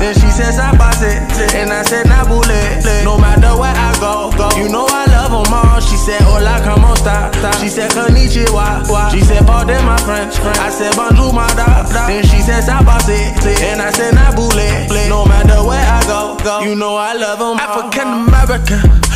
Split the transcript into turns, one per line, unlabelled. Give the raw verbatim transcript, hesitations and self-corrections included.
Then she said, sabase, and I said, nabule. No matter where I go, go. You know I love them all. She said, hola, como esta? She said, konnichiwa. She said, pardon my French. I said, bonjour, my da. Then she said, sabase, and I said, nabule. No matter where I go, go. You know I love them all. African American.